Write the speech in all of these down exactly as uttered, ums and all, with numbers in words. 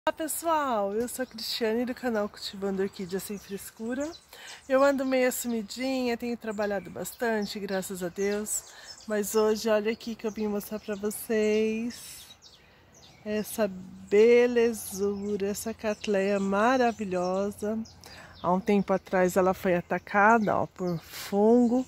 Olá pessoal, eu sou a Cristiane do canal Cultivando Orquídea Sem Frescura. Eu ando meio sumidinha, tenho trabalhado bastante, graças a Deus. Mas hoje olha aqui que eu vim mostrar pra vocês essa belezura, essa catleia maravilhosa. Há um tempo atrás ela foi atacada, ó, por fungo,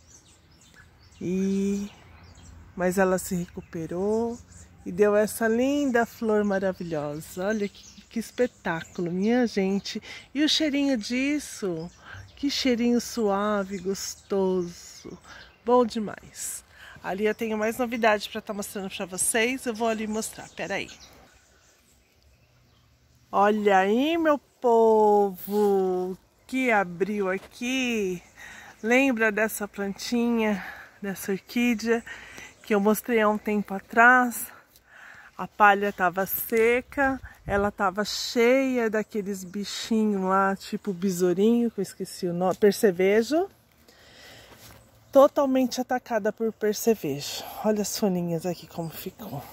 e... mas ela se recuperou e deu essa linda flor maravilhosa. Olha que, que espetáculo, minha gente. E o cheirinho disso, que cheirinho suave, gostoso, bom demais. Ali eu tenho mais novidade para estar mostrando para vocês. Eu vou ali mostrar, peraí. Olha aí, meu povo, que abriu aqui. Lembra dessa plantinha, dessa orquídea que eu mostrei há um tempo atrás? A palha estava seca, ela estava cheia daqueles bichinhos lá, tipo besourinho, que eu esqueci o nome, percevejo. Totalmente atacada por percevejo. Olha as folhinhas aqui como ficou.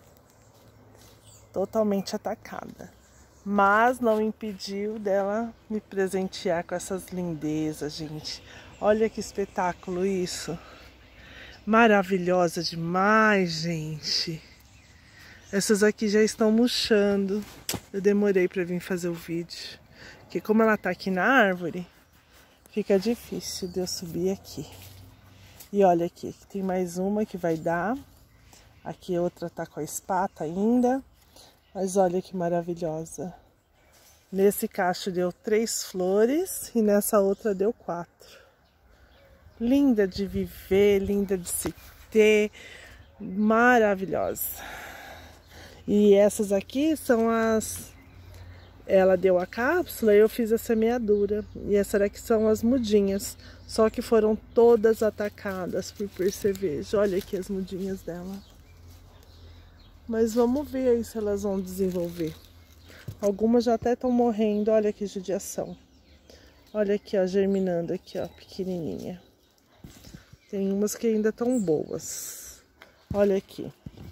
Totalmente atacada. Mas não impediu dela me presentear com essas lindezas, gente. Olha que espetáculo isso. Maravilhosa demais, gente. Essas aqui já estão murchando. Eu demorei para vir fazer o vídeo, porque como ela tá aqui na árvore, fica difícil de eu subir aqui. E olha aqui, aqui tem mais uma que vai dar. Aqui outra tá com a espata ainda. Mas olha que maravilhosa. Nesse cacho deu três flores e nessa outra deu quatro. Linda de viver, linda de se ter, maravilhosa. E essas aqui são as... Ela deu a cápsula e eu fiz a semeadura. E essas daqui são as mudinhas. Só que foram todas atacadas por percevejo. Olha aqui as mudinhas dela. Mas vamos ver aí se elas vão desenvolver. Algumas já até estão morrendo. Olha que judiação. Olha aqui, ó, germinando aqui, ó, pequenininha. Tem umas que ainda estão boas. Olha aqui.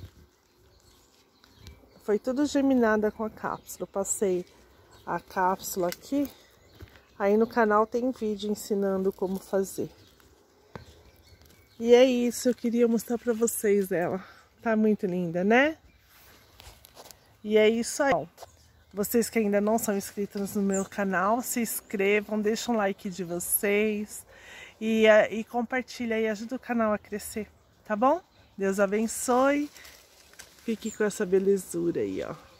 Foi tudo germinada com a cápsula. Eu passei a cápsula aqui. Aí no canal tem vídeo ensinando como fazer. E é isso, eu queria mostrar pra vocês ela. Tá muito linda, né? E é isso aí. Vocês que ainda não são inscritos no meu canal, se inscrevam, deixem um like de vocês. E, e compartilha e ajuda o canal a crescer, tá bom? Deus abençoe. Fique com essa belezura aí, ó.